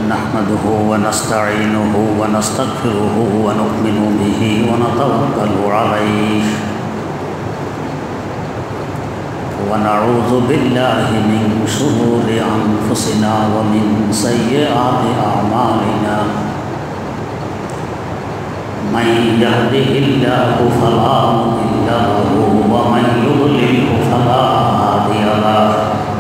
نحمده ونستعينه ونستغفره ونؤمن به ونتوكل عليه ونعوذ بالله من شرور أنفسنا ومن سيئات أعمالنا من يهده الله فلا مضل له ومن يضلل فلا هادي له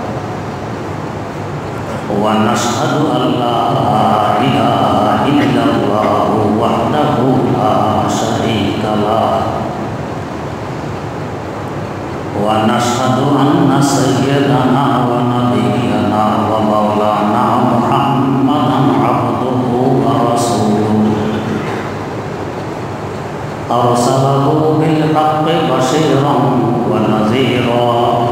ونشهد أن لا إله إلا الله وحده لا شريك له ونشهد أن سيدنا ونبينا ومولانا محمدا عبده ورسوله أرسله بالحق بشيرا ونذيرا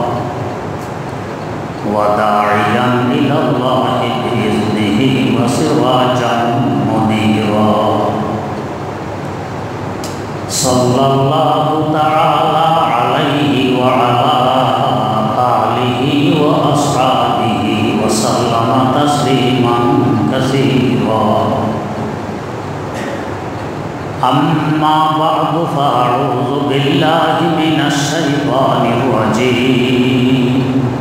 وداعيا إلى الله بإذنه وسراجا منيرا صلى الله تعالى عليه وعلى آله وأصحابه وسلم تسليما كثيرا أما بعد فأعوذ بالله من الشيطان الرجيم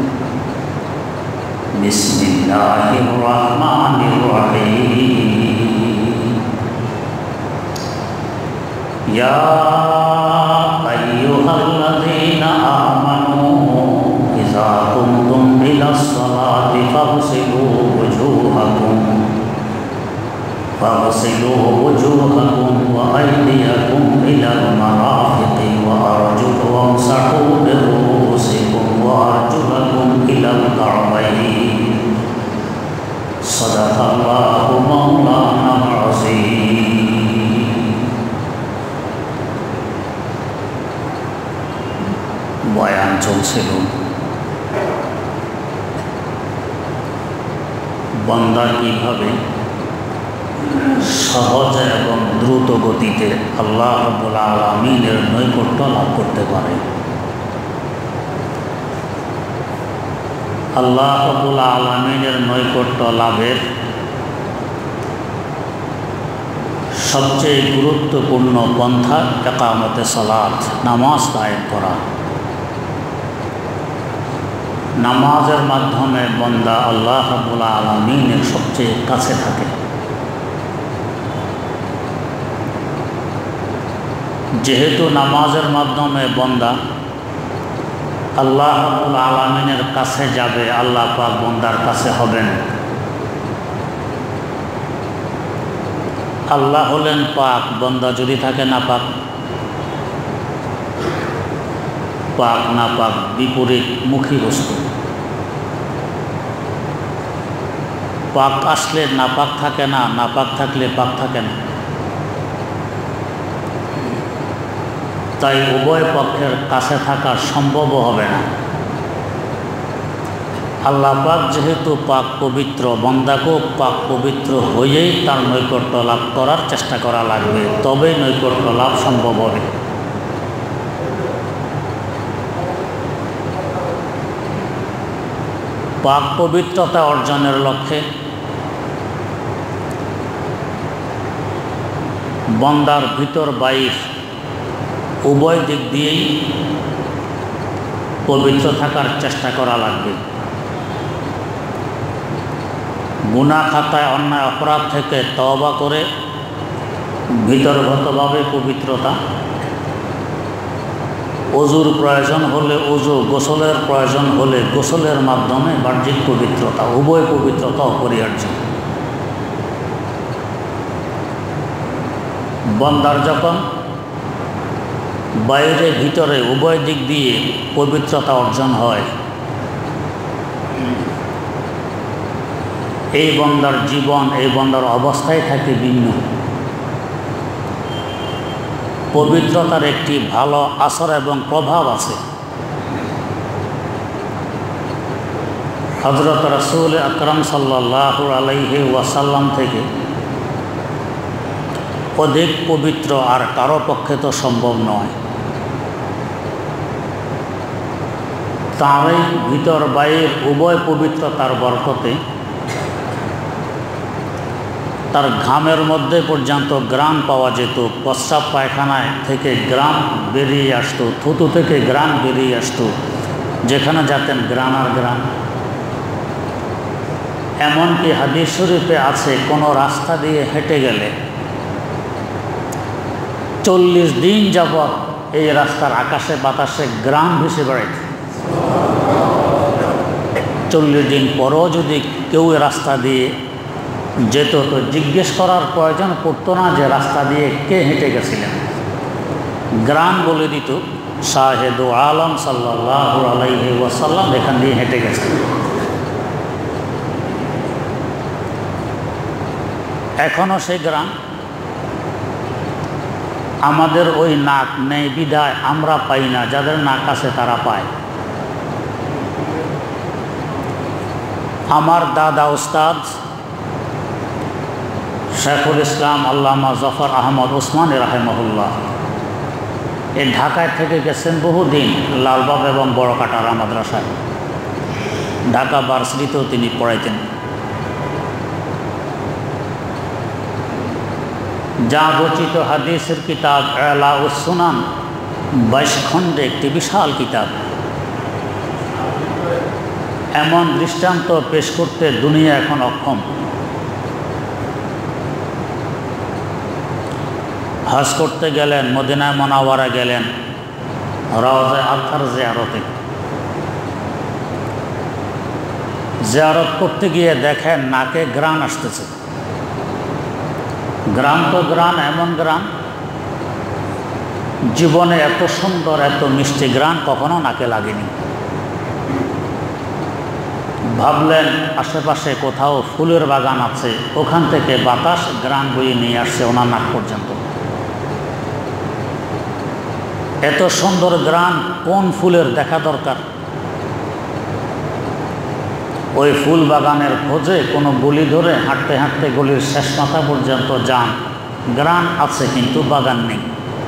بسم الله الرحمن الرحيم يا أيها الذين آمنوا إذا قمتم إلى الصلاة فاغسلوا وجوهكم وأيديكم إلى المرافق وامسحوا برؤوسكم وأرجلكم إلى الكعبين صدق الله مولانا العظيم বয়ান চলছিল বান্দা কিভাবে সহজে এবং দ্রুত গতিতে আল্লাহ রাব্বুল আলামিনের নৈকট্য লাভ করতে পারে। আল্লাহ রাব্বুল আলামিনের নৈকট্য লাভের সবচেয়ে গুরুত্বপূর্ণ পন্থা ইকামতে সালাত, নামাজ কায়েম করা। নামাজের মাধ্যমে বান্দা আল্লাহ রাব্বুল আলামিনের সবচেয়ে কাছে থাকে। যেহেতু নামাজের মাধ্যমে বান্দা আল্লাহ রাব্বুল আলামিনের কাছে যাবে, আল্লাহ পাক বান্দার কাছে হবেন। আল্লাহ হলেন পাক, বান্দা যদি থাকে না পাক, পাক না পাক বিপরীত মুখী বস্তু। পাক আসলে নাপাক থাকে না, নাপাক থাকলে পাক থাকে না। তাই উভয় পক্ষের কাছে থাকা সম্ভব হবে না। আল্লাহ পাক যেহেতু পাক পবিত্র, বান্দাকেও পাক পবিত্র হয়েই তার নৈকট্য লাভ করার চেষ্টা করা লাগবে, তবেই নৈকট্য লাভ সম্ভব হবে। পাক পবিত্রতা অর্জনের লক্ষ্যে বান্দার ভিতর বাইর উভয় দিক দিয়েই পবিত্র থাকার চেষ্টা করা লাগবে। গুনাহ খাতায় অন্যায় অপরাধ থেকে তওবা করে ভিতরগতভাবে পবিত্রতা, ওযুর প্রয়োজন হলে ওযু, গোসলের প্রয়োজন হলে গোসলের মাধ্যমে বাহ্যিক পবিত্রতা, উভয় পবিত্রতা অপরিহার্য। বান্দার যখন বাইরে ভিতরে উভয় দিক দিয়ে পবিত্রতা অর্জন হয়, এই বান্দার জীবন, এই বান্দার অবস্থায় থাকে ভিন্ন। পবিত্রতার একটি ভালো আসর এবং প্রভাব আছে। হযরত রাসূল আকরাম সাল্লাল্লাহু আলাইহি ওয়াসাল্লাম থেকে অধিক পবিত্র আর কারো পক্ষে তো সম্ভব নয়। তাঁরই ভিতর বাইর উভয় পবিত্রতার বরকতে তার ঘামের মধ্যে পর্যন্ত গ্রাম পাওয়া যেত, প্রস্রাব পায়খানায় থেকে গ্রাম বেরিয়ে আসতো, থুতু থেকে গ্রাম বেরিয়ে আসতো, যেখানে যেতেন গ্রাম আর গ্রাম। এমনকি হাদিস শরীফে আছে কোনো রাস্তা দিয়ে হেঁটে গেলে 40 দিন যাবৎ এই রাস্তার আকাশে বাতাসে গ্রাম ভেসে বেড়াইত। 40 দিন পরও যদি কেউ রাস্তা দিয়ে যেত তো জিজ্ঞেস করার প্রয়োজন পড়তো না যে রাস্তা দিয়ে কে হেঁটে গেছিলেন, গ্রাম বলে দিত শাহেদু আলম সাল্লাল্লাহু আলাইহি ওয়াসাল্লাম এখান দিয়ে হেঁটে গেছেন। এখনও সেই গ্রাম। আমাদের ওই নাক নেই বিধায় আমরা পাই না, যাদের নাক আছে তারা পায়। আমার দাদা উস্তাদ শেখুল ইসলাম আল্লামা জফর আহমদ ওসমানী রাহিমাহুল্লাহ এই ঢাকায় থেকে গেছেন বহুদিন লালবাগ এবং বড়কাটারা মাদ্রাসায়, ঢাকা ভার্সিটিতেও তিনি পড়াইতেন। যা রচিত হাদিসের কিতাব ইলাউস সুনান 22 খণ্ডে একটি বিশাল কিতাব। এমন দৃষ্টান্ত পেশ করতে দুনিয়া এখন অক্ষম। হজ করতে গেলেন, মদিনায় মুনাওয়ারা গেলেন, রওজা আতহার জিয়ারতে জিয়ারত করতে গিয়ে দেখেন নাকে গ্রান আসতেছে। গ্রাম তো গ্রাম, এমন গ্রাম জীবনে এত সুন্দর এত মিষ্টি গ্রান কখনো নাকে লাগেনি। ভাবলেন আশেপাশে কোথাও ফুলের বাগান আছে, ওখান থেকে বাতাস গ্রান বয়ে নিয়ে আসছে ওনার নাক পর্যন্ত। এত সুন্দর গ্রান কোন ফুলের দেখা দরকার। ওই ফুল বাগানের খোঁজে কোনো গলি ধরে হাঁটতে হাঁটতে গলির শেষ মাথা পর্যন্ত যান, গ্রান আছে কিন্তু বাগান নেই।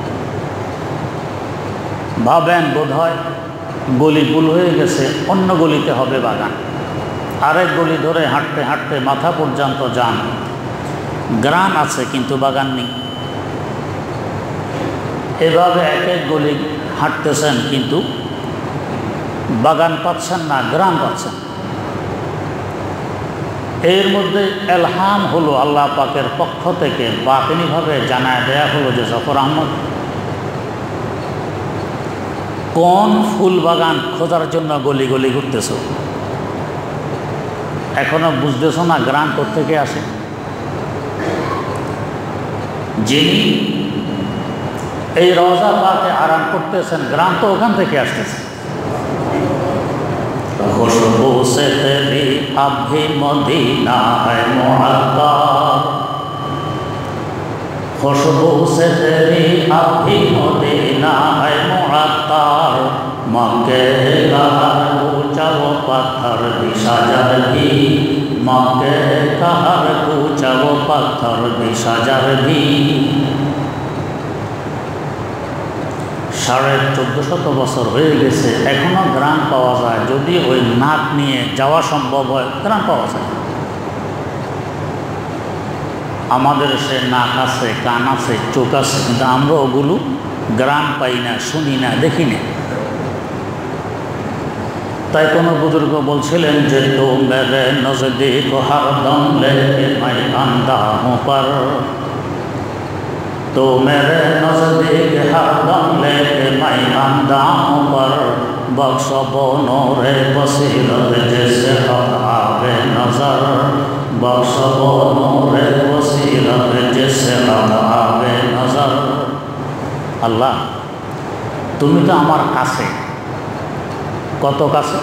ভাবেন বোধহয় গলি ভুল হয়ে গেছে, অন্য গলিতে হবে বাগান। আরেক গলি ধরে হাঁটতে হাঁটতে মাথা পর্যন্ত যান, গ্রান আছে কিন্তু বাগান নেই। এভাবে এক এক গলি হাঁটতেছেন কিন্তু বাগান পাচ্ছেন না, গ্রান পাচ্ছেন। এর মধ্যে এলহাম হলো আল্লাহ পাকের পক্ষ থেকে, বাতিনিভাবে জানায় দেয়া হলো যে জফর আহমদ কোন ফুল বাগান খোঁজার জন্য গলি গলি ঘুরতেছ, এখনো বুঝতেছ না গ্রান কোত্থেকে আসে। যিনি এই রওজা পাকে আরাম করতেছেন, গ্রান তো ওখান থেকে আসতেছে। खुशबू से तेरी अब भी मदीना है मुअत्तर, खुशबू से तेरी अब भी मदीना है मुअत्तर, मक्के का हर ऊंचा वो पत्थर भी शजर भी, मक्के का हर ऊंचा वो पत्थर भी शजर भी। 1450 বছর হয়ে গেছে, এখনও গ্রান পাওয়া যায়। যদি ওই নাক নিয়ে যাওয়া সম্ভব হয়, গ্রান পাওয়া যায়। আমাদের সে নাক আছে, কান আছে, চোখ আছে, কিন্তু আমরা ওগুলো গ্রান পাই না, শুনি না, দেখি না। তাই কোনো বুজুর্গ বলছিলেন যে তো মেরে নজদীক হরদম লেকে মাই আন্দা হুঁ পর, तो मेरे नज़दीक हरदम लेके मैं आंदा हूँ पर, बख्शो नूरे बसीरत जैसे हक आवे नजर, बख्शो नूरे बसीरत जैसे हक आवे नजर। আল্লাহ তুমি তো আমার কাছে, কত কাছে।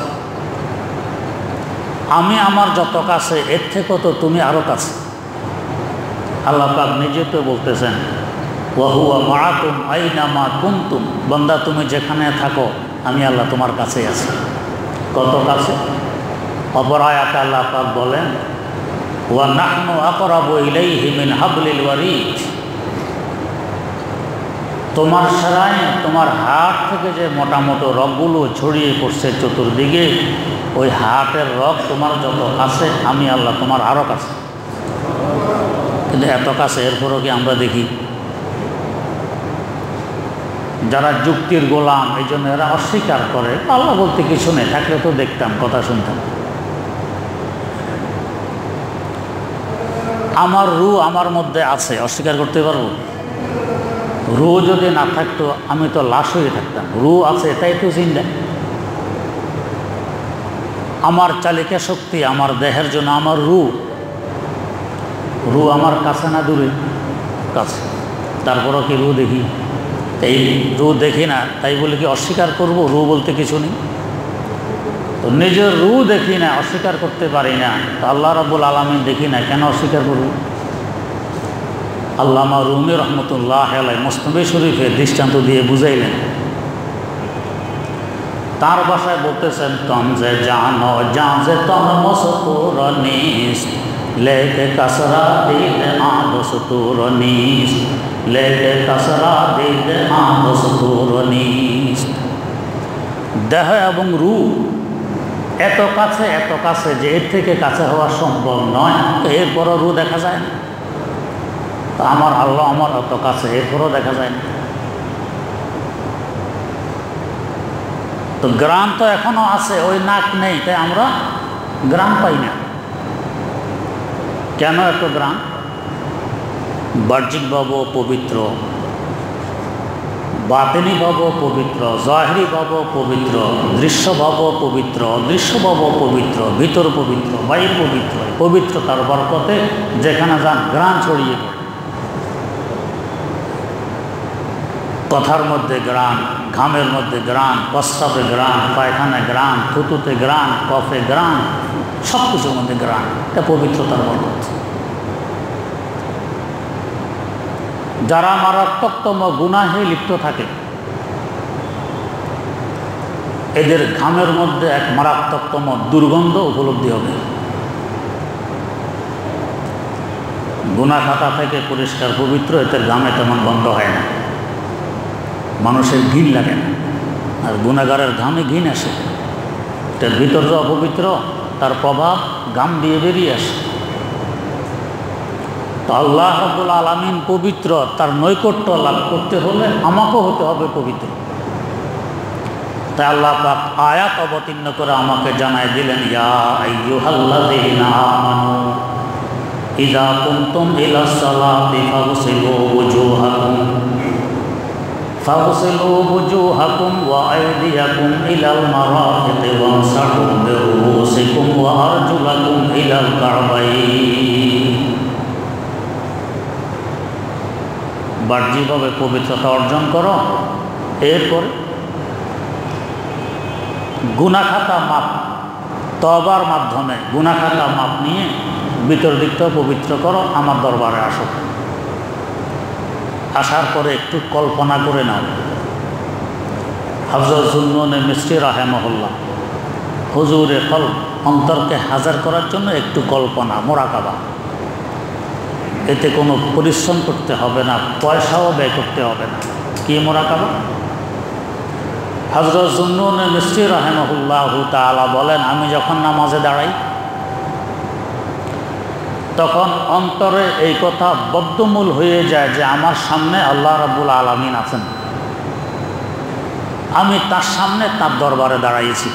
আমি আমার যত কাছে, এর থেকেও তো তুমি আরও কাছে। আল্লাহ পাক নিজে তো বলতেছেন ওয়াহুয়া মাআকুম আইনামা কুনতুম, বান্দা তুমি যেখানে থাকো আমি আল্লাহ তোমার কাছেই আছি। কত কাছে। অপর আয়াতে আল্লাহ পাক বলেন ওয়া নাহনু আকরাবু ইলাইহি মিন হাবলিল ওয়ারিদ, তোমার সারায় তোমার হাত থেকে যে মোটা মোটো রগগুলো ছড়িয়ে পড়ছে চতুর্দিকে, ওই হাতের রগ তোমার যত কাছে আমি আল্লাহ তোমার আরও কাছে। কিন্তু এত কাছে, এরপরও কি আমরা দেখি? যারা যুক্তির গোলাম, এই জন্য এরা অস্বীকার করে। আল্লাহ বলতে কিছু নেই, থাকলে তো দেখতাম, কথা শুনতাম। আমার রূহ আমার মধ্যে আছে, অস্বীকার করতে পারবো? রূহ যদি না থাকতো আমি তো লাশ হয়ে থাকতাম। রূহ আছে, এটাই তো জিন্দা। আমার চালিকা শক্তি আমার দেহের জন্য আমার রূহ আমার কাছে না দূরে? কাছে। তারপরও কি রূহ দেখি? এই রূহ দেখি না, তাই বলে কি অস্বীকার করব রূহ বলতে কিছু নেই? তো নিজের রূহ দেখি না, অস্বীকার করতে পারি না, তো আল্লাহ রাব্বুল আলামিন দেখি না, কেন অস্বীকার করব? আল্লামা রুমি রহমতুল্লাহ আলাইহি মুসনাদে শরীফে দৃষ্টান্ত দিয়ে বুঝাইলেন। তার ভাষায় বলতেছেন, তম যে জানো জান যে তম মসতুর নিস লেকে কাসরা দিতে আদসতুর নিস লেকে কাসরা দিতে আদসতুর নিস। দেহ এবং রূহ এত কাছে যে এর থেকে কাছে হওয়া সম্ভব নয়, তো এরপরও রূহ দেখা যায় না। তো আমার আল্লাহ আমার অত কাছে, এরপরও দেখা যায় না। তো গ্রাম তো এখনো আছে, ওই নাক নেই, তাই আমরা গ্রাম পাই না। কেন এত গ্রাম? বাহ্যিকভাবেও পবিত্র, বাতিনিভাবেও পবিত্র, জাহিরিভাবেও পবিত্র, দৃশ্যভাবেও পবিত্র, অদৃশ্যভাবেও পবিত্র, ভিতর পবিত্র, বাইর পবিত্র। পবিত্রতার বরকতে যেখানে যান গ্রাম ছড়িয়ে পড়ে। কথার মধ্যে গ্রাম, ঘামের মধ্যে গ্রাম, প্রস্রাবে গ্রাম, পায়খানায় গ্রাম, থুতুতে গ্রাম, কফে গ্রাম, সব কিছুর মধ্যে গ্রাম। এটা পবিত্রতার বরকত। যারা মারাত্মকতম গুনাহে লিপ্ত থাকে, এদের ঘামের মধ্যে এক মারাত্মকতম দুর্গন্ধ উপলব্ধি হবে। গুনাহ খাতা থেকে পরিষ্কার পবিত্র, এদের ঘামে তেমন গন্ধ হয় না, মানুষের ঘিন লাগে না। আর গুনাহগারের ঘামে ঘিন আসে, এটার ভিতর যে অপবিত্র, তার প্রভাব ঘাম দিয়ে বেরিয়ে আসে। তো আল্লাহ রাব্বুল আলামিন পবিত্র, তার নৈকট্য লাভ করতে হলে আমাকেও হতে হবে পবিত্র। তাই আল্লাহ পাক আয়াত অবতীর্ণ করে আমাকে জানাই দিলেন, ইয়া আইয়ুহাল্লাযীনা আমানু ইযা কুনতুম ইলাস সালাতি ফাগসিলু বুজুহাকুম ওয়া আইদিয়াকুম ইলাল মারাফিকি ওয়ামসাহু বিরুউসিকুম ওয়া আরজুলাকুম ইলাল কা'বাইন। বাহ্যিকভাবে পবিত্রতা অর্জন করো, এরপরে গুনাহ খাতা মাপ, তওবার মাধ্যমে গুনাহ খাতা মাপ নিয়ে ভিতর দিকটাও পবিত্র করো। আমার দরবারে আসো, আসার পরে একটু কল্পনা করে নাও। হযরত যুন্নুন মিশরী রাহিমাহুল্লাহ হুজুরে কলব, অন্তরকে হাজার করার জন্য একটু কল্পনা, মুরাকাবা, এতে কোনো পরিশ্রম করতে হবে না, পয়সাও ব্যয় করতে হবে না। কি মুরাকাবা? হযরত যুন্নুন মিশরী রাহিমাহুল্লাহু তাআলা বলেন, আমি যখন নামাজে দাঁড়াই তখন অন্তরে এই কথা বদ্ধমূল হয়ে যায় যে আমার সামনে আল্লাহ রাব্বুল আলামিন আছেন, আমি তার সামনে তার দরবারে দাঁড়াইছি,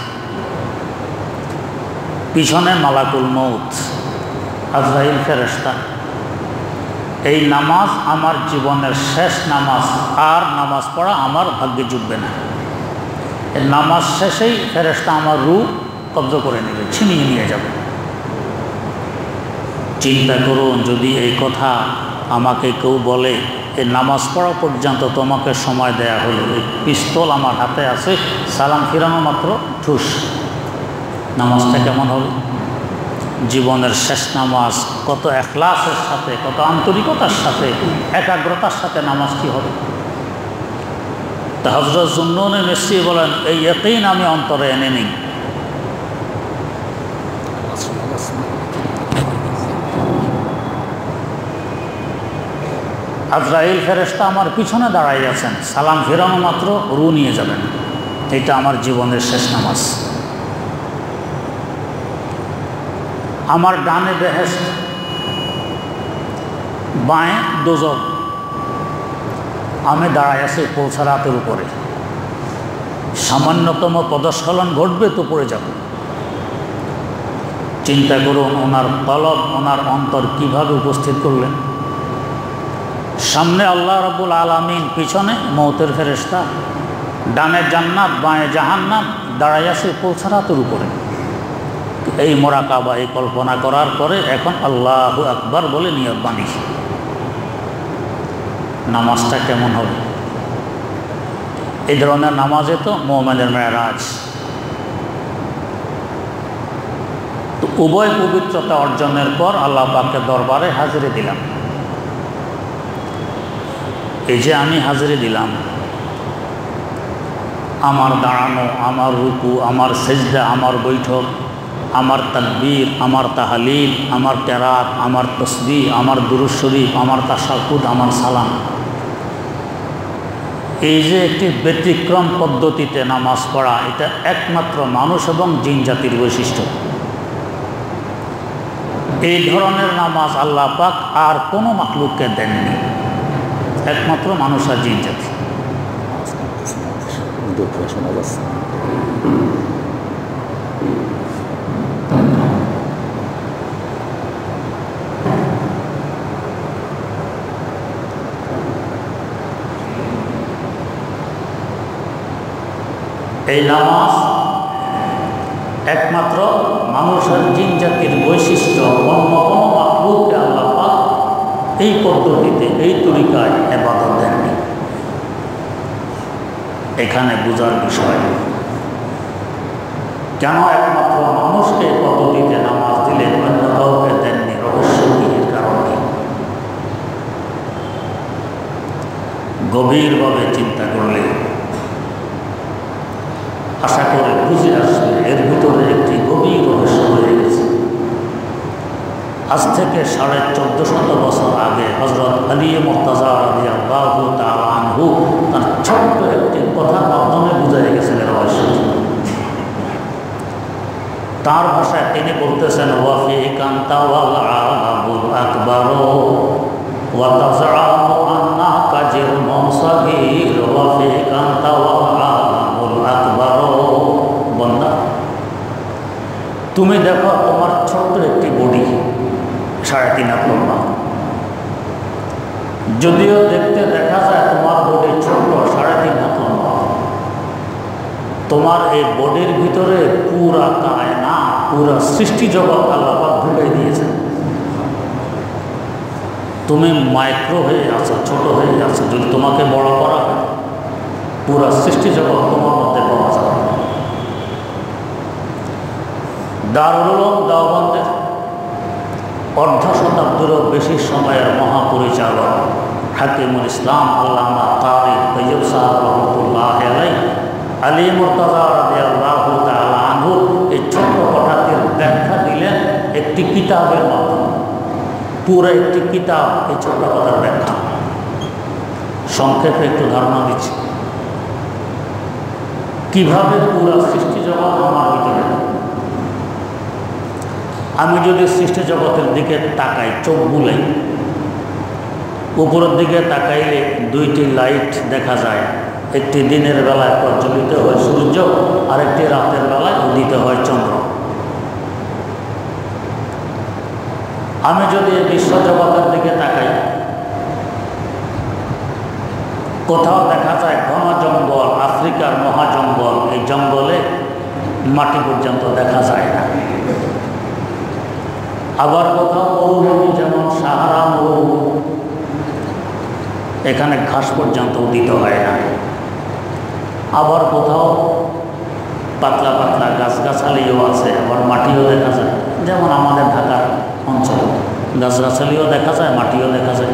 পিছনে মালাকুল মউত আজরাইল ফেরেশতা। এই নামাজ আমার জীবনের শেষ নামাজ, আর নামাজ পড়া আমার ভাগ্যে জুটবে না। এই নামাজ শেষেই ফেরেশতা আমার রূহ কব্জা করে নেবে, ছিনিয়ে নিয়ে যাবে। চিন্তা করুন, যদি এই কথা আমাকে কেউ বলে, এই নামাজ পড়া পর্যন্ত তোমাকে সময় দেয়া হলো, এই পিস্তল আমার হাতে আছে, সালাম ফিরানো মাত্র ঠুস, নামাজটা কেমন হবে? জীবনের শেষ নামাজ, কত ইখলাসের সাথে, কত আন্তরিকতার সাথে, একাগ্রতার সাথে নামাজটি হবে। তা হযরত যুন্নুন মিশরী বলেন, এই ইয়াকিন আমি অন্তরে এনে নিই। আজরাইল ফেরেশতা আমার পিছনে দাঁড়াই আছেন, সালাম ফেরানো মাত্র রূহ নিয়ে যাবেন। এটা আমার জীবনের শেষ নামাজ। আমার ডানে বেহেশত, বাঁয়ে দোজক, আমি দাঁড়ায় আছি পৌঁছারাতের উপরে, সামান্যতম পদস্খলন ঘটবে তো পড়ে যাব। চিন্তা করুন ওনার তলব, ওনার অন্তর কিভাবে উপস্থিত করলেন। সামনে আল্লাহ রাব্বুল আলামিন, পিছনে মৌতের ফেরেশতা, ডানে জান্নাত বাঁয়ে জাহান্নাম, দাঁড়ায় আছে পৌঁছারাতের উপরে। এই মোরাকাবা, এই কল্পনা করার পরে এখন আল্লাহু আকবার বলে নিয়ত বানিয়েছি, নামাজটা কেমন হবে। এই ধরনের নামাজে তো মুমিনের মেরাজ। তো উভয় পবিত্রতা অর্জনের পর আল্লাহ পাকের দরবারে হাজিরি দিলাম। এই যে আমি হাজিরি দিলাম, আমার দাঁড়ানো, আমার রুকু, আমার সেজদা, আমার বৈঠক, আমার তাকবীর, আমার তাহলিল, আমার কেরাত, আমার তসবিহ, আমার দুরূদ শরীফ, আমার তাশাহুদ, আমার সালাম, এই যে একটি ব্যতিক্রম পদ্ধতিতে নামাজ পড়া, এটা একমাত্র মানুষ এবং জিন জাতির বৈশিষ্ট্য। এই ধরনের নামাজ আল্লাহ পাক আর কোনো মাখলুককে দেননি, একমাত্র মানুষ আর জিন জাতি। এই নামাজ একমাত্র মানুষ আর জিন জাতির বৈশিষ্ট্য, অন্য কোনো মাখলুককে আল্লাহ পাক এই পদ্ধতিতে, এই তরিকায় ইবাদত দেননি। এখানে বোঝার বিষয়, কেন একমাত্র মানুষকে এই পদ্ধতিতে নামাজ দিলেন, অন্য কাউকে দেননি, রহস্য কি, এর কারণ কি? গভীরভাবে চিন্তা করলে আশা করে বুঝে আসবে এর ভিতরে একটি গভীর রহস্য হয়ে গেছে। আজ থেকে 1450 বছর আগে হযরত আলী মুর্তাজা রাদিয়াল্লাহু তাআলা আনহু তার ছোট্ট একটি কথার মাধ্যমে বুঝিয়ে গেছেন রহস্য। তার ভাষায় তিনি বলতেছেন, ওয়াফি কান্তা ওয়াল আলাবুল আকবার ওয়া তাজআমু আন্না কাজির মুসাগির ওয়াফি কান্তা ওয়াল আলাবুল আকবার। বন্দা, তুমি দেখো তোমার ছোট্ট একটি বডি, 3.5 হাত লম্বা, যদিও দেখতে দেখা যায় তোমার বডি ছোট্ট, 3.5 হাত লম্বা, তোমার এই বডির ভিতরে পুরা কায়নাত, পুরা সৃষ্টি জগৎ আল্লাহ পাক ঢুকাই দিয়েছেন। তুমি মাইক্রো হয়ে আছো, ছোট হয়ে আছো, যদি তোমাকে বড় করা হয় পুরা সৃষ্টি জগৎ তোমার মধ্যে পাওয়া যাবে। দারুল উলুম দেওবন্দের অর্ধ শতাব্দীরও বেশি সময়ের মহাপরিচালক হাকিমুল ইসলাম আল্লামা কারি তৈয়ব সাহেব রহমতুল্লাহ আলাইহি আলী মুর্তাজা রাদিয়াল্লাহু তাআলা আনহু এই ছোট্ট কথাটির ব্যাখ্যা দিলেন একটি কিতাবের মাধ্যমে। পুরো একটি কিতাব এই ছোট্ট কথার ব্যাখ্যা। সংক্ষেপে একটু ধারণা দিচ্ছি কিভাবে পুরো সৃষ্টি জগৎ আমার ভিতরে। আমি যদি সৃষ্টি জগতের দিকে তাকাই, চোখ বুলাই, উপরের দিকে তাকাইলে 2টি লাইট দেখা যায়। একটি দিনের বেলায় প্রজ্বলিত হয় সূর্য, আর একটি রাতের বেলায় উদিত হয় চন্দ্র। আমি যদি বিশ্বজগতের দিকে তাকাই, কোথাও দেখা যায় ঘন জঙ্গল, আফ্রিকার মহাজঙ্গল, এই জঙ্গলে মাটি পর্যন্ত দেখা যায় না। আবার কোথাও মরুভূমি, যেমন সাহারা মরুভূমি, এখানে ঘাস পর্যন্ত উদিত হয় না। আবার কোথাও পাতলা পাতলা গাছগাছালিও আছে, আবার মাটিও দেখা যায়, যেমন আমাদের ঢাকার অঞ্চল গাছগাছালিও দেখা যায়, মাটিও দেখা যায়।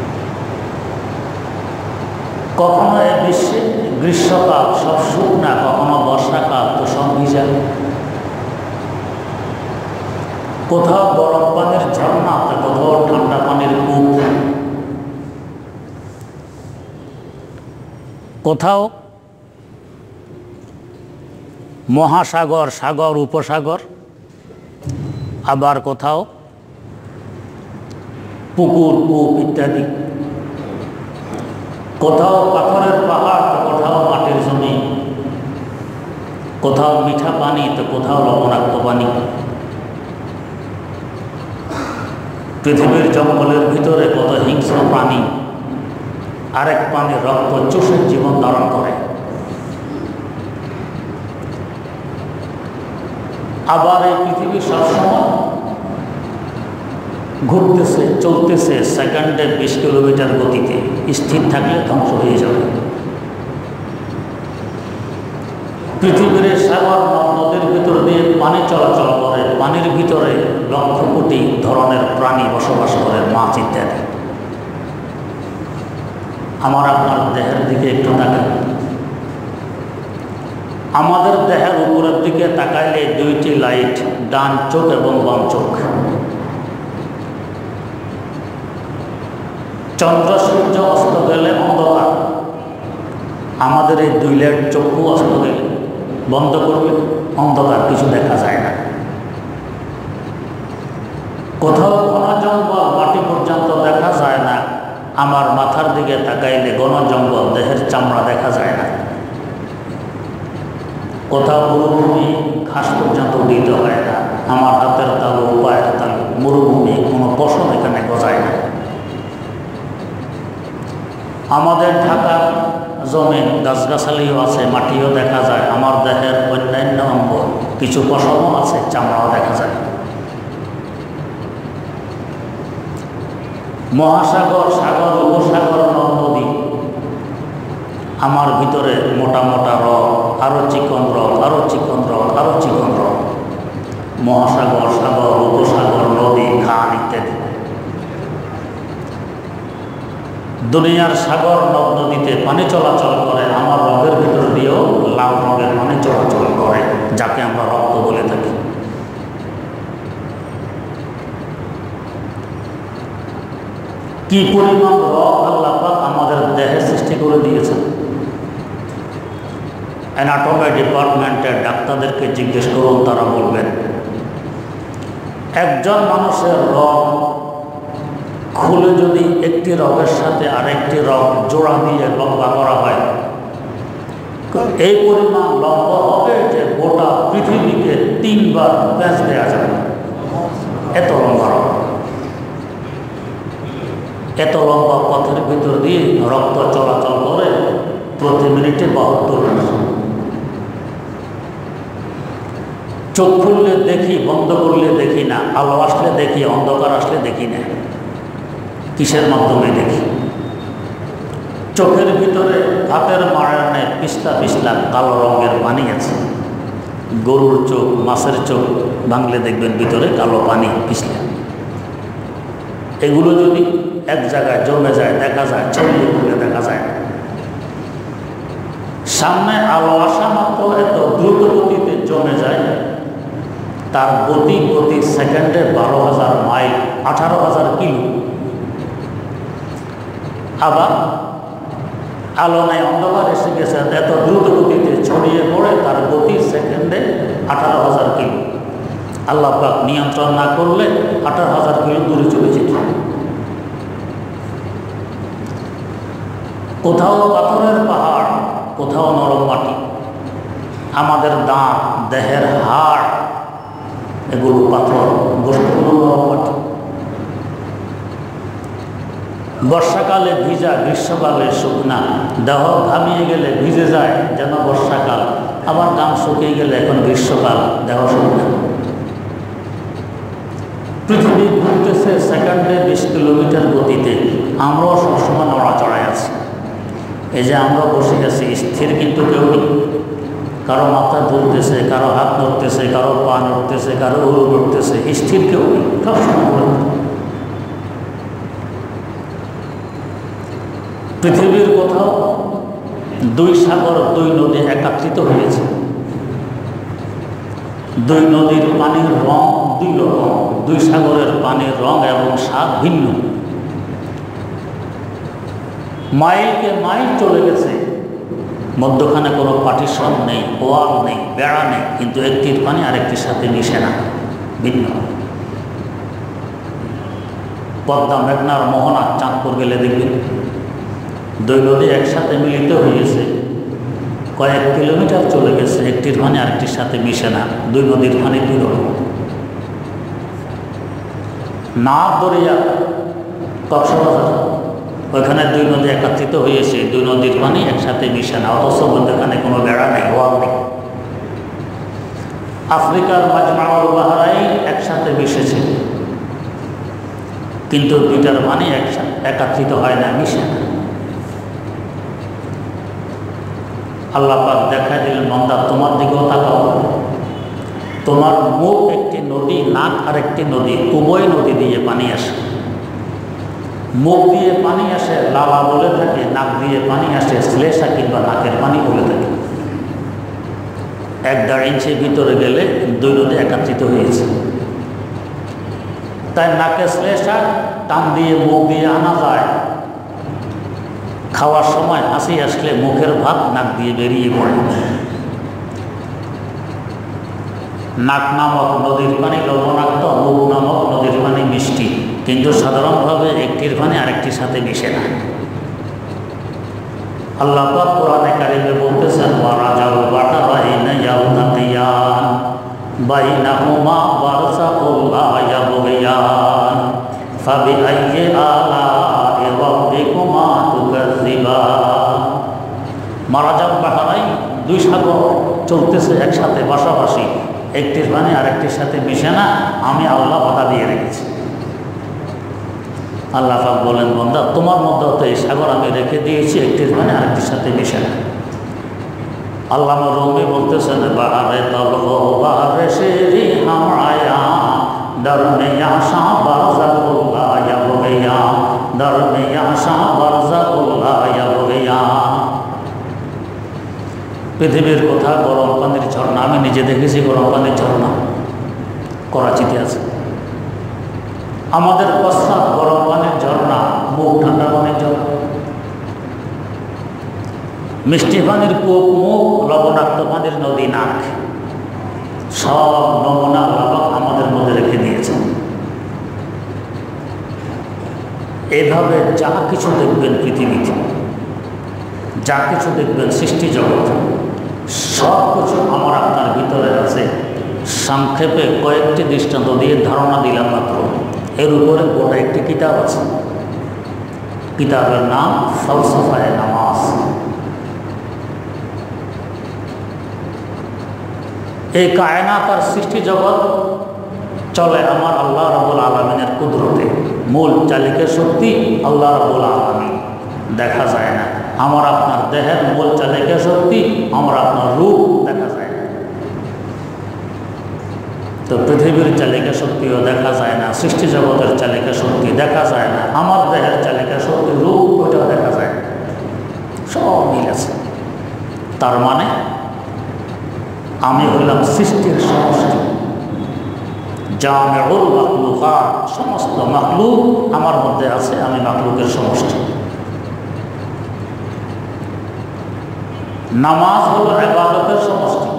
কখনো এই বিশ্বে গ্রীষ্মকাল সব শুকনা, কখনো বর্ষাকাল তো সব ভিজা। কোথাও গরম পানির ঝর্ণা, কোথাও ঠান্ডা পানির কূপ, কোথাও মহাসাগর, সাগর, উপসাগর, আবার কোথাও পুকুর, কূপ ইত্যাদি। কোথাও পাথরের পাহাড় তো কোথাও মাটির জমি, কোথাও মিঠা পানি তো কোথাও লবণাক্ত পানি। পৃথিবীর জঙ্গলের ভিতরে কত হিংস্র প্রাণী আরেক প্রাণীর রক্ত চুষে জীবন ধারণ করে। আবার এই পৃথিবী সবসময় ঘুরতেছে, চলতেছে সেকেন্ডে 20 কিলোমিটার গতিতে, স্থির থাকলে ধ্বংস হয়ে যাবে। পৃথিবীর সাগর নদের ভিতর দিয়ে পানি চলাচল করে, পানির ভিতরে লক্ষ কোটি ধরনের প্রাণী বসবাস করে, মাছ ইত্যাদি। আমার আপনার দেহের দিকে একটু তাকাই। আমাদের দেহের উপরের দিকে তাকাইলে 2টি লাইট, ডান চোখ এবং বাম চোখ। চন্দ্র সূর্য অস্ত গেলে অন্ধকার, আমাদের এই 2 লাইট চক্ষু অস্ত গেলে বন্ধ করলে অন্ধকার, কিছু দেখা যায় না। কোথাও ঘন জঙ্গল, মাটি পর্যন্ত দেখা যায় না। আমার মাথার দিকে তাকাইলে ঘন জঙ্গল, দেহের চামড়া দেখা যায় না। কোথাও মরুভূমি, ঘাস পর্যন্ত উদিত হয় না। আমার হাতের তালু, পায়ের তালু, মরুভূমি, কোনো পশম এখানে গজায় না। আমাদের ঢাকার জমিন গাছগাছালিও আছে, মাটিও দেখা যায়। আমার দেহের অন্যান্য অঙ্গ, কিছু পশমও আছে, চামড়াও দেখা যায়। মহাসাগর, সাগর, উপসাগর, নদী, আমার ভিতরে মোটা মোটা রক, আরো চিকন রক, আরো চিকন রক, আরো চিকন রক। মহাসাগর, সাগর, উপসাগর, নদী, খান ইত্যাদি। দুনিয়ার সাগর নদ নদীতে পানি চলাচল করে, আমার রগের ভিতর দিয়েও লাল রঙের পানি চলাচল করে, যাকে আমরা রক্ত বলে থাকি। কি পরিমাণ রক আল্লাহ পাক আমাদের দেহে সৃষ্টি করে দিয়েছেন। অ্যানাটমি ডিপার্টমেন্টের ডাক্তারদেরকে জিজ্ঞেস করুন, তারা বলবেন একজন মানুষের রগ খুলে যদি একটি রগের সাথে আরেকটি রগ জোড়া দিয়ে লম্বা করা হয়, এই পরিমাণ লম্বা হবে যে গোটা পৃথিবীকে 3 বার প্যাঁচ দেওয়া যাবে। এত লম্বা রগ, এত লম্বা পথের ভিতর দিয়ে রক্ত চলাচল করে প্রতি মিনিটে 72 মিনিট। চোখ খুললে দেখি, বন্ধ করলে দেখি না। আলো আসলে দেখি, অন্ধকার আসলে দেখি না। কিসের মাধ্যমে দেখি? চোখের ভিতরে হাতের মারানে পিছলা পিছলা কালো রঙের পানি আছে। গরুর চোখ, মাছের চোখ ভাঙলে দেখবেন ভিতরে কালো পানি পিছলা। এগুলো যদি এক জায়গায় জমে যায়, দেখা যায়, ছড়িয়ে খুলে দেখা যায়। সামনে আলো আসা মাত্র এত দ্রুত গতিতে জমে যায়, তার গতি প্রতি সেকেন্ডে 12,000 মাইল, 18,000 কিলো। আবার আলো নাই, অন্ধকার এসে গেছে, এত দ্রুত গতিতে ছড়িয়ে পড়ে, তার গতি সেকেন্ডে 18,000 কিলো। আল্লাহ পাক নিয়ন্ত্রণ না করলে 18,000 কিলো দূরে চলে যেত। কোথাও পাথরের পাহাড়, কোথাও নরম মাটি। আমাদের দাঁত, দেহের হাড়, এগুলো পাথর, গোষ্ঠগুলো নরম মাটি। বর্ষাকালে ভিজা, গ্রীষ্মকালে শুকনা। দেহ ঘামিয়ে গেলে ভিজে যায় যেন বর্ষাকাল, আবার ঘাম শুকিয়ে গেলে এখন গ্রীষ্মকাল, দেহ শুকনা। পৃথিবী ঘুরতেছে সেকেন্ডে 20 কিলোমিটার গতিতে, আমরাও সবসময় নড়াচড়ায় আছি। এই যে আমরা বসে আছি স্থির, কিন্তু কেউ নেই। কারো মাথা ধরতেছে, কারো হাত নড়তেছে, কারো পা নড়তেছে, কারো উরু নড়তেছে, স্থির কেউ নেই, সবসময়। পৃথিবীর কোথাও 2 সাগর, 2 নদী একত্রিত হয়েছে। 2 নদীর পানির রং 2 রকম, 2 সাগরের পানির রং এবং স্বাদ ভিন্ন। মাইলকে মাইল চলে গেছে, মধ্যখানে কোনো পার্টিশন নেই, ওয়াল নেই, বেড়া নেই, কিন্তু একটির পানি আরেকটির সাথে মিশে না, ভিন্ন। পদ্মা মেঘনার মোহনা চাঁদপুর গেলে দেখবেন দুই নদী একসাথে মিলিত হয়েছে, কয়েক কিলোমিটার চলে গেছে, একটির পানি আরেকটির সাথে মিশে না, দুই নদীর পানি দুই রকম। নাথ দরিয়া কক্সবাজার, ওইখানে দুই নদী একত্রিত হয়েছে, দুই নদীর পানি একসাথে মিশে না, অথচ এখানে কোনো বেড়া নেই, ওয়াল নেই। আফ্রিকার মাজমাউল বাহরাইন একসাথে মিশেছে, কিন্তু দুইটার পানি একত্রিত হয় না, মিশে না। আল্লাহ পাক দেখা দিলেন, বান্দা তোমার দিকেও তাকাও, তোমার মুখ একটি নদী, নাক আরেকটি নদী, উভয় নদী দিয়ে পানি আসে। মুখ দিয়ে পানি আসে লালা বলে থাকে, নাক দিয়ে পানি আসে শ্লেষা কিংবা নাকের পানি বলে থাকে। 1.5 ইঞ্চি ভিতরে গেলে দুই নদী একত্রিত হয়েছে, তাই নাকে শ্লেষা টান দিয়ে মুখ দিয়ে আনা যায়। খাওয়ার সময় হাসি আসলে মুখের ভাত নাক দিয়ে বেরিয়ে পড়ে। নাক নামক নদীর পানি লবণাক্ত, মুখ নামক নদীর পানি মিষ্টি, কিন্তু সাধারণভাবে একটির পানি আরেকটির সাথে মিশে না। আল্লাহ পাক কোরআনে কারিমে বলতেছেন, ওয়ারাজাল বাহরাইনা ইয়ালতাকিয়ান বাইনাহুমা বারযাখুন লা ইয়াবগিয়ান ফাবিআইয়ি আলা'i রাব্বিকুমা তুকাজ্জিবান। মারাজাল বাহরাইন, দুই সাগর চলতেছে একসাথে পাশাপাশি, একটির পানি আরেকটির সাথে মিশে না, আমি আল্লাহ বাধা দিয়ে রেখেছি। আল্লাহ পাক বলেন, বান্দা তোমার মধ্যে তো এই সাগর আমি রেখে দিয়েছি, একটির পানি আরেকটির সাথে মিশে না। আল্লামা রুমি বলতেছেন, বাহারে তলগো বাহারে শেরি হামায়া দরমিয়া শাহ বারযাকুল্লা ইয়াবগিয়া দরমিয়া শাহ বারযাকুল্লা ইয়াবগিয়া। পৃথিবীর কোথা গরম পানির ঝর্ণা, আমি নিজে দেখেছি গরম পানির ঝর্ণা, করাচিতে আছে। আমাদের প্রস্তাব গরম পানির ঝর্ণা, মুখ ঠান্ডা পানির ঝর্ণা। মিষ্টি পানির কূপ মুখ, লবণাক্ত পানির নদী নাক, সব নমুনা আল্লাহ আমাদের মধ্যে রেখে দিয়েছেন। এভাবে যা কিছু দেখবেন পৃথিবীতে, যা কিছু দেখবেন সৃষ্টি জগৎ, সব কিছু আমার আপনার ভিতরে আছে। সংক্ষেপে কয়েকটি দৃষ্টান্ত দিয়ে ধারণা দিলাম মাত্র। এর উপরে গোটা একটি কিতাব আছে, কিতাবের নাম ফলসফায়ে নামাজ। এই কায়নাত আর সৃষ্টি জগৎ চলে আমার আল্লাহ রাব্বুল আলামিনের কুদরতে। মূল চালিকা শক্তি আল্লাহ রাব্বুল আলামিন, দেখা যায় না। আমার আপনার দেহের মূল চালিকা শক্তি আমার আপনার রূপ, দেখা যায় না। তো পৃথিবীর চালিকা শক্তিও দেখা যায় না, সৃষ্টি জগতের চালিকা শক্তি দেখা যায় না, আমার দেহের চালিকা শক্তি রূপ ওইটাও দেখা যায় না, সব মিল আছে। তার মানে আমি হইলাম সৃষ্টির সমষ্টি, জামিউল মাখলুকাত, সমস্ত মাখলুক আমার মধ্যে আছে, আমি মাখলুকের সমষ্টি। নামাজ হলো ইবাদতের সমষ্টি,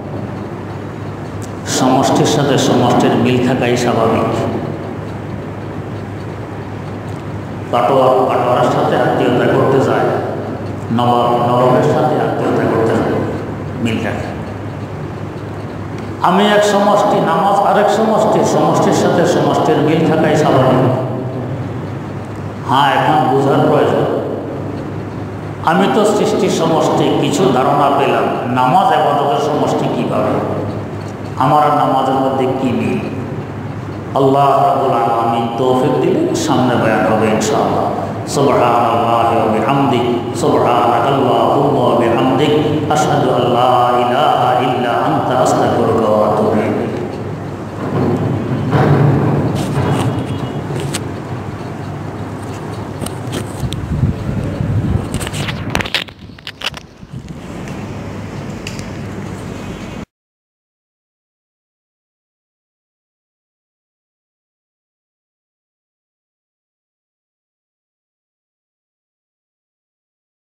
সমষ্টির সাথে সমষ্টির মিল থাকাই স্বাভাবিক। পাটোয়ারের সাথে আত্মীয়তা করতে যায়, নবাবের সাথে আত্মীয়তা করতে যায়, মিল থাকে। আমি এক সমষ্টি, নামাজ আরেক সমষ্টি, সমষ্টির সাথে সমষ্টির মিল থাকাই স্বাভাবিক। হ্যাঁ, এখন বোঝার প্রয়োজন। আমি তো সৃষ্টির সমষ্টি, কিছু ধারণা পেলাম, নামাজ ইবাদতের সমষ্টি কীভাবে, আমার নামাজের মধ্যে কী মিল, আল্লাহ রাব্বুল আলামিন তৌফিক দিলে সামনে বয়ান হবে ইনশাআল্লাহ। সুবহানাল্লাহি ওয়া বিহামদিহি, সুবহানাকাল্লাহুম্মা ওয়া বিহামদিক, আশহাদু আল্লা